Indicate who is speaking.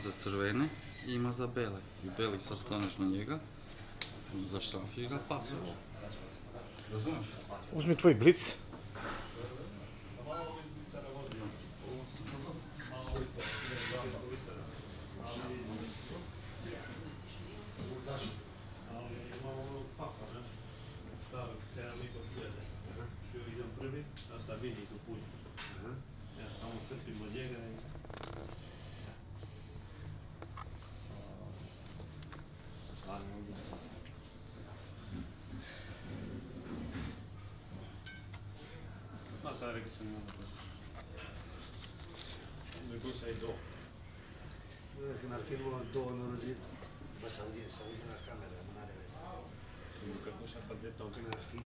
Speaker 1: za crvene i ima za bele. I beli sad staneš na njega, zašrafiješ ga, pasuješ. Razumeš?
Speaker 2: Uzmi tvoj blic.
Speaker 3: Idem prvi, a sad vidi tu puđu. Ja samo trpim od njega i... Ma ta rekao nema to. Nego sai do.
Speaker 4: نعرفين دو نورزيت بس سعودية سعودية كاميرا من عارف.
Speaker 3: Kako se fa detto?
Speaker 4: كنا عارفين